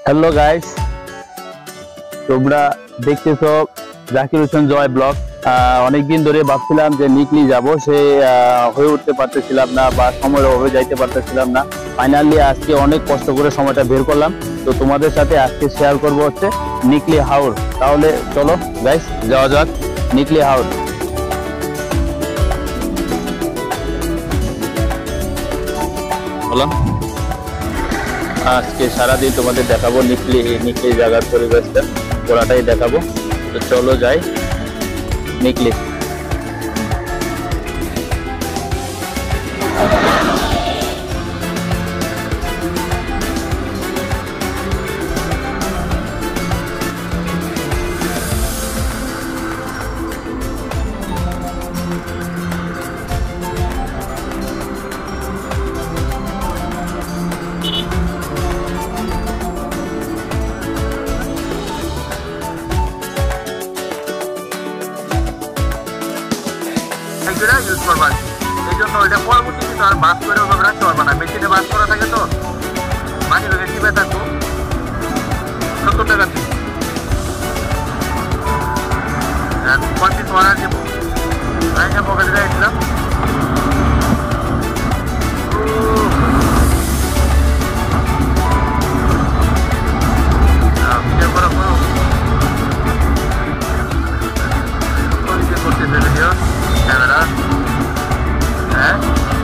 Hello guys, তোমরা দেখতেছো জাকির হোসেন জয় blog. অনেকদিন ধরে ভাবছিলাম যে নিকলি যাব, সে হয়ে উঠতে পারতেছিলাম না বা সময়ের অভাবে যাইতে পারতেছিলাম না। ফাইনালি আজকে অনেক কষ্ট করে সময়টা বের করলাম, তো তোমাদের সাথে আজকে শেয়ার করব হচ্ছে নিকলি হাওর। তাহলে চলো গাইস যাওয়া যাক নিকলি হাওর। বললাম আজকে সারাদিন তোমাদের দেখাবো নিকলি জায়গার পরিবেশটা পুরাটাই দেখাবো। তো চলো যাই নিকলি। ইউজ করবা এই জন্য ওইটা পরবর্তীতে আর বাস করে ওভাবে রাখতে পারবা না। মেশিনে বাস করা থাকে তো মানি ব্যাগে টিপে থাকবো 70 টাকা দিই। পঁচিশ অর্ডার দেবো। আমি পকেটে যাইছিলাম ভিডিও করা করো করতেছে ভিডিও ক্যামেরা। হ্যাঁ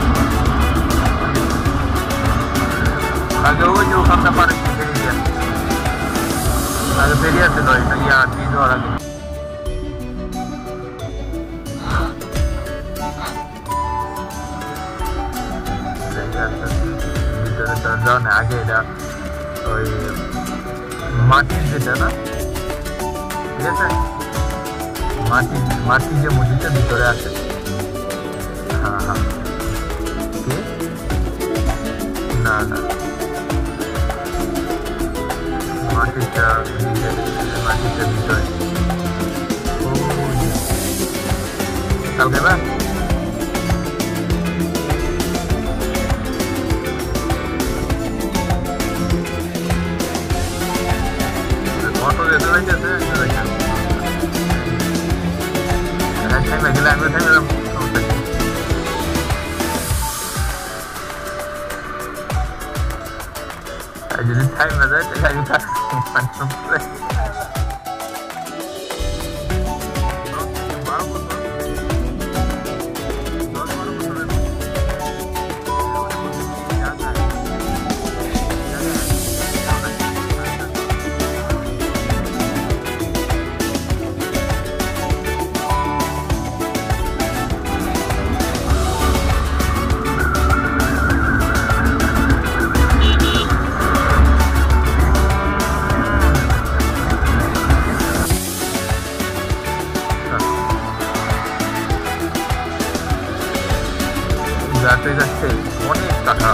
আগে ওই যে ওখানটা পারে বেরিয়ে আগে বেরিয়ে আসে নয় ইয়া দিন হওয়ার আগে ভিতরে দরজা আগে এটা ওই মাটির যেটা না, ঠিক আছে, মাটি যে মসজিদটা ভিতরে আছে। হ্যাঁ হ্যাঁ না না মাটিটা ভিতরে কালকে না অটো যেতে লাগছে গেলে আমি থাকলাম যদি টাইম না যায় আমি যাতে যাচ্ছে অনেক টাকা।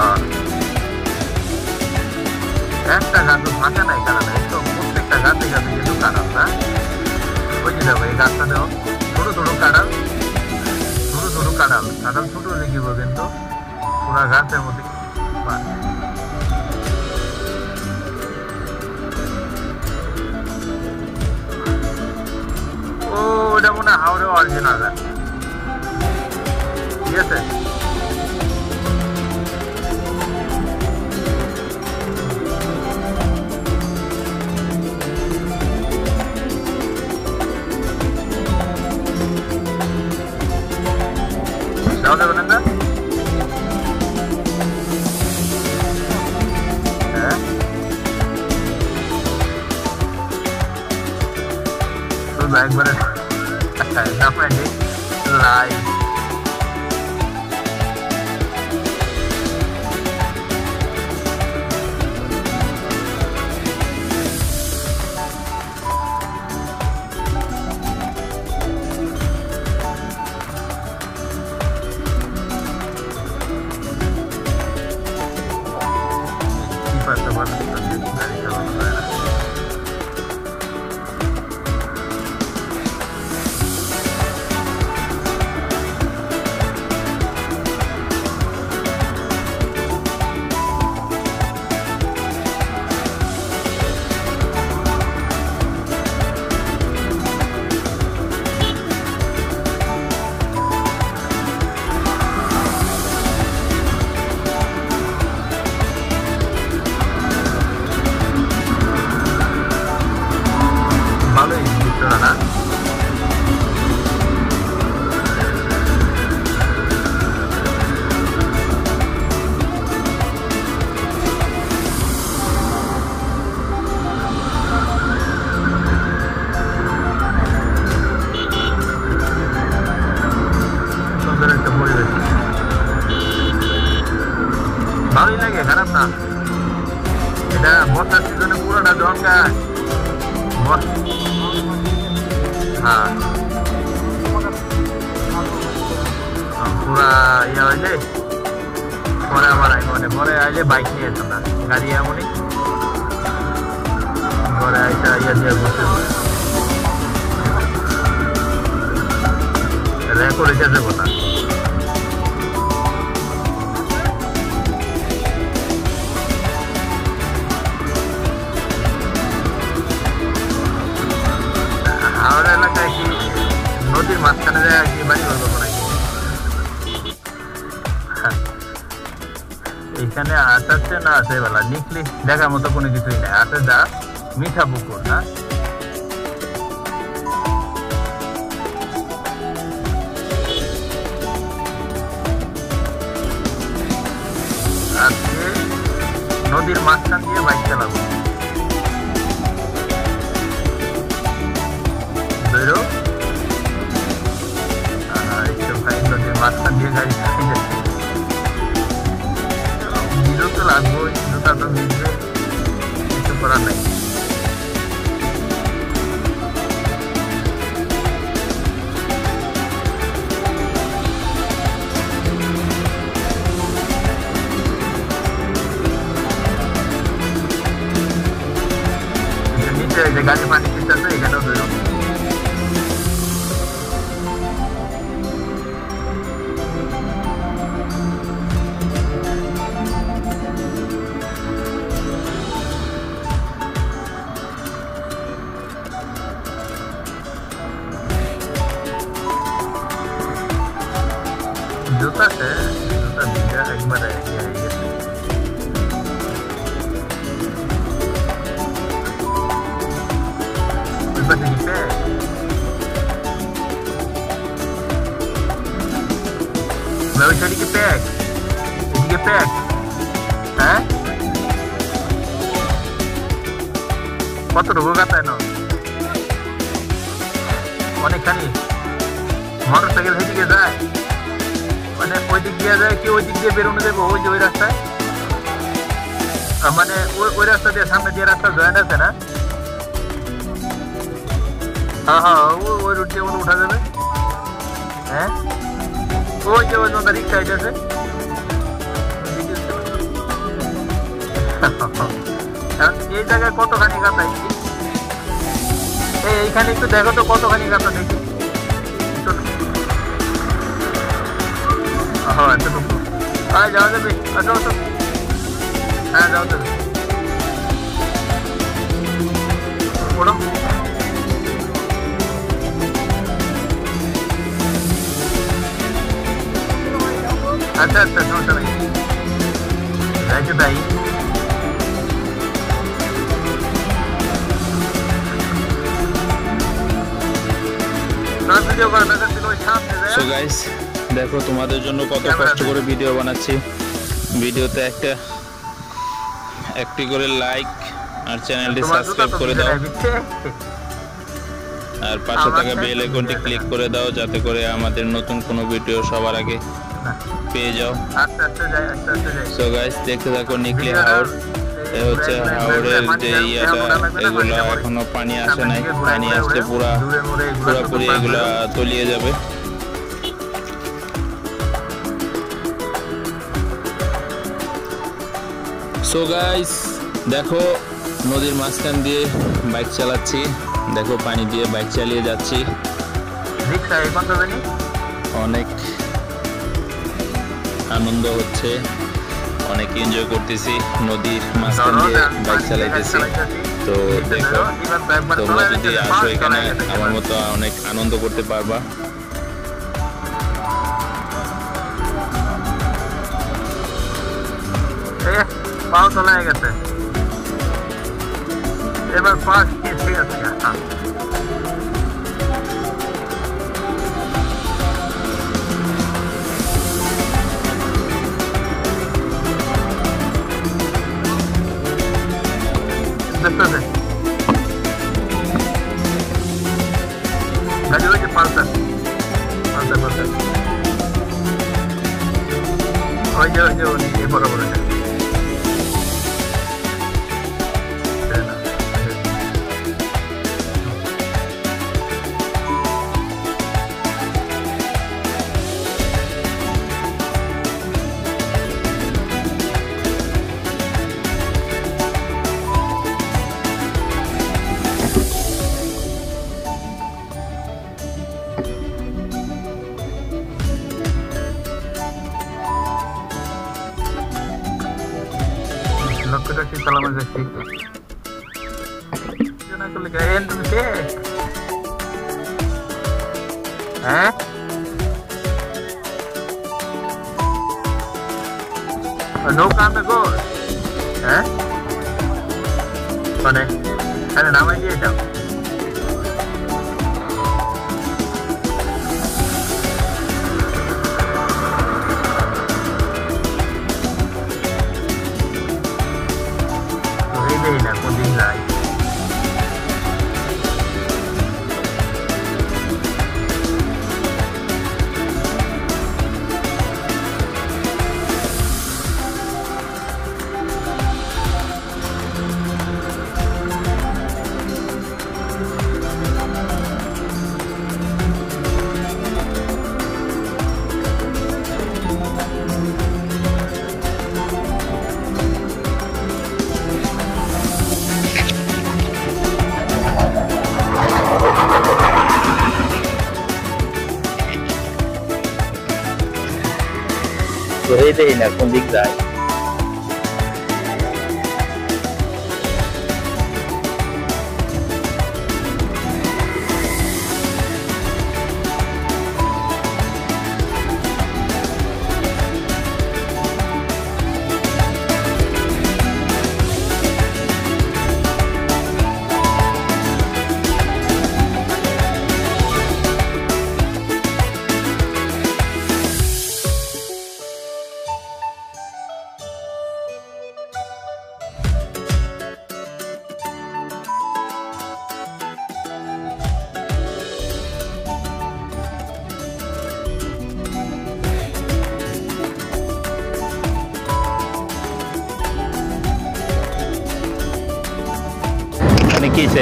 একটা গাছও ফাঁকা নাই, কারণ একদম প্রত্যেকটা গাছে গাছে কিন্তু কাঁড়াল না। ওই যে দেখো এই গাছটা দেখো ছোট ছোট কাঁড়াল, কাঁড়াল ছোট লেগিব কিন্তু পুরা গাছের মধ্যে। ও ওটা মনে হয় হাওড়ে অরিজিনাল গাছ, ঠিক আছে। একবারে লাইভ ডনকা হ্যাঁ পুরা ইয়া হইলে পরে আবার মানে পরে আইলে বাইক নিয়ে যেতাম না গাড়ি এমনই পরে আইসা ইয়া দিয়ে বসে রেকর্ড হইতে যাবো না হাওড়া এলাকায় কি নদীর মাঝখানে যায় কি বাড়ি করবো নাকি এখানে আসাচ্ছে না আছে বেলা নিকলি দেখার মতো কোনো কিছুই নেই আছে যা মিঠা পুকুর না আজকে নদীর মাঝখান দিয়ে বাইক চালাবো বেরো ভাই নদীর মাঝখান দিয়ে গাড়ি চালিয়ে যাচ্ছে ভিডিও তো লাগবো জুতা তো ভিজবে কিছু করার নাই নিচে যে গাড়ি পানি কিনতেছে এখানেও বেরো जूता से जूता दिया एक बार है ये ऊपर से पे मैं चली के पैक हैं কত রোগ গাতা না অনেকখানি মোটরসাইকেল হেঁটে যায় মানে ওই দিক দিয়ে যায় কি ওই দিক দিয়ে বেরোনো যাবো ওই যে ওই রাস্তায় মানে ওই রাস্তা দিয়ে সামনে দিয়ে রাস্তা জয়েন্ট আছে না হ্যাঁ হ্যাঁ ওই রুট দিয়ে উঠা যাবে হ্যাঁ ওই যে ওই নদী রিক্সা আছে এই জায়গায় কতখানি গাতা এইখানে একটু দেখো তো কতখানি গাতা দেখি हाँ तो हाँ जाओ जब जाओ तो हाँ जाओ तो बोलो अच्छा अच्छा समझ भाई राजू भाई So guys দেখো তোমাদের জন্য কত কষ্ট করে ভিডিও বানাচ্ছি ভিডিওতে একটি করে লাইক আর চ্যানেলটি সাবস্ক্রাইব করে দাও আর পাশে থাকা বেল আইকনটি ক্লিক করে দাও যাতে করে আমাদের নতুন কোনো ভিডিও সবার আগে পেয়ে যাও সো গাইস দেখতে থাকো নিকলি হাওড় এ হচ্ছে হাওড়ের যে ইয়াটা এগুলো এখনো পানি আসে নাই পানি আসলে পুরোপুরি এগুলো তলিয়ে যাবে সো গাইস দেখো নদীর মাঝখান দিয়ে বাইক চালাচ্ছি দেখো পানি দিয়ে বাইক চালিয়ে যাচ্ছি অনেক আনন্দ হচ্ছে অনেক এনজয় করতেছি নদীর মাঝখান দিয়ে বাইক চালাইতেছি তো দেখো তোমরা যদি আসো এখানে আমার মতো অনেক আনন্দ করতে পারবা পাও চলে গেছে এবার পাঁচ ঠিক আছে গাড়ি হয়েছে পালসার ওই যে বড় বড় করলে কেন তুমি কে হ্যাঁ নো কাম না গো হ্যাঁ মানে আরে নামাই দিয়ে যাও đây là con đi lại ধরেই দেই না কোন দিক যায় কিছে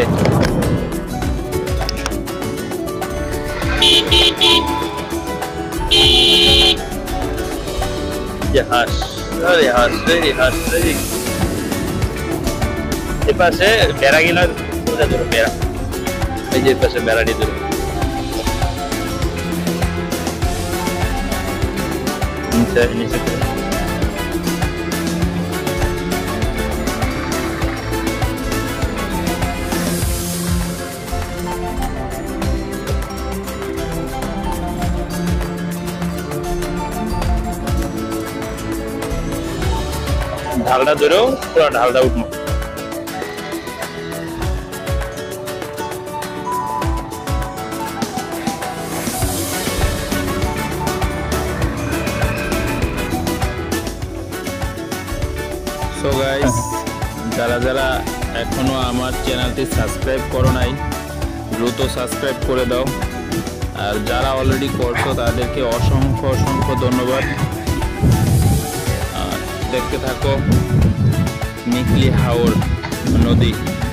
হাঁস আরে হাঁস এই পাশে বেড়া গেল বেড়া এই যে পাশে বেড়াটি ধরো নিচে ঢালটা ধরেও পুরো ঢালটা উঠবো সো গাইস যারা যারা এখনো আমার চ্যানেলটি সাবস্ক্রাইব করো নাই দ্রুত সাবস্ক্রাইব করে দাও আর যারা অলরেডি করছো তাদেরকে অসংখ্য অসংখ্য ধন্যবাদ দেখতে থাকো নিকলি হাওর নদী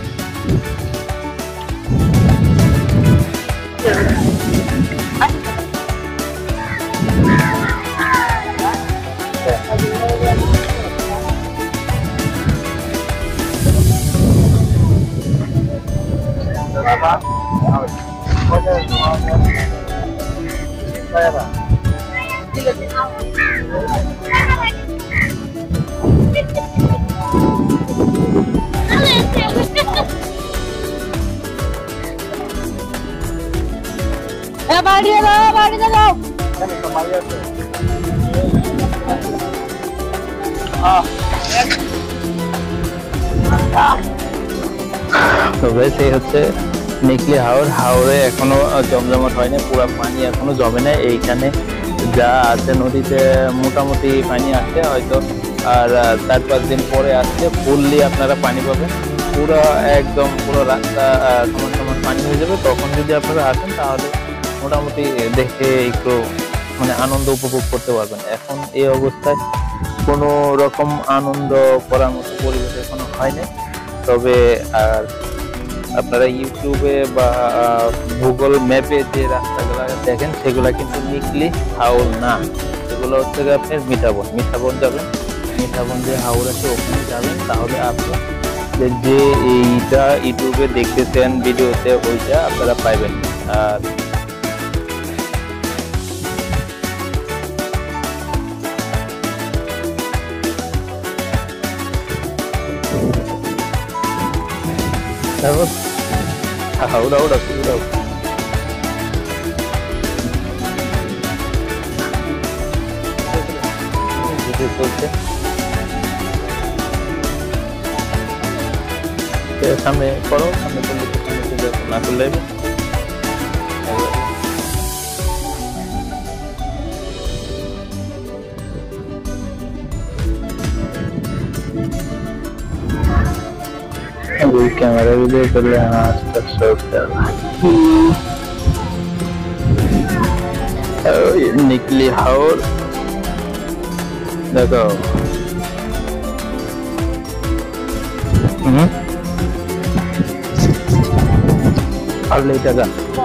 তবে সেই হচ্ছে নিকলি হাওরে এখনো জমজমাট হয়নি পুরো পানি এখনো জমে না এইখানে যা আছে নদীতে মোটামুটি পানি আসছে হয়তো আর 4-5 দিন পরে আসছে ফুললি আপনারা পানি পাবেন পুরো একদম পুরো রাস্তা সমান সমান পানি হয়ে যাবে তখন যদি আপনারা আসেন তাহলে মোটামুটি দেখে একটু মানে আনন্দ উপভোগ করতে পারবেন এখন এই অবস্থায় কোনো রকম আনন্দ করার মতো পরিবেশ এখনো হয়নি তবে আর আপনারা ইউটিউবে বা গুগল ম্যাপে যে রাস্তাগুলো দেখেন সেগুলা কিন্তু নিকলি হাওর না এগুলো হচ্ছে আপনার মিঠাবন যাবেন মিঠাবন যে হাওর আছে ওখানে যাবেন তাহলে আপনি যে এইটা ইউটিউবে দেখতেছেন ভিডিওতে ওইটা আপনারা পাইবেন আর তারপর উড়াও উড়াও উড়াও। চলছে সামনে করো, সামনে করলে না করলে कैमरा वीडियो कर ले। हाँ तक शॉट कर निकली हाउर देखो। पाले टाका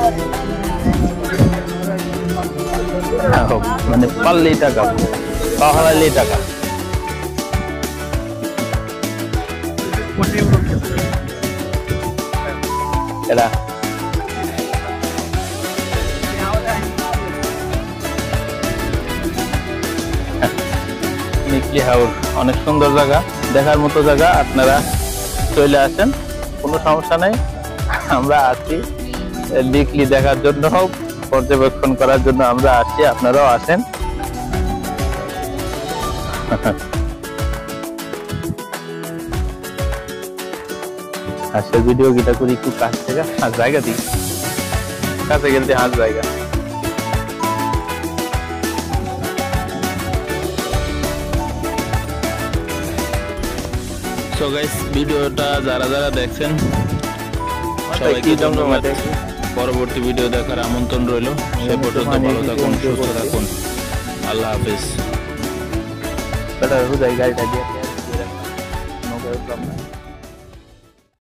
মানে পারলে টাকা পাহাড়ালে টাকা এরা নিকলি হাউস অনেক সুন্দর জায়গা, দেখার মতো জায়গা। আপনারা চলে আসেন, কোনো সমস্যা নেই। আমরা আছি নিকলি দেখার জন্য, পর্যবেক্ষণ করার জন্য আমরা আসি, আপনারাও আসেন। হাঁসের ভিডিও গিটা করি একটু কাছ থেকে, হাঁস জায়গা দিই কাছে গেলে হাঁস জায়গা। সো গাইস, ভিডিওটা যারা যারা দেখছেন সবাইকে ধন্যবাদ। পরবর্তী ভিডিও দেখার আমন্ত্রণ রইল। সে পর্যন্ত ভালো থাকুন, সুস্থ থাকুন। আল্লাহ হাফেজ।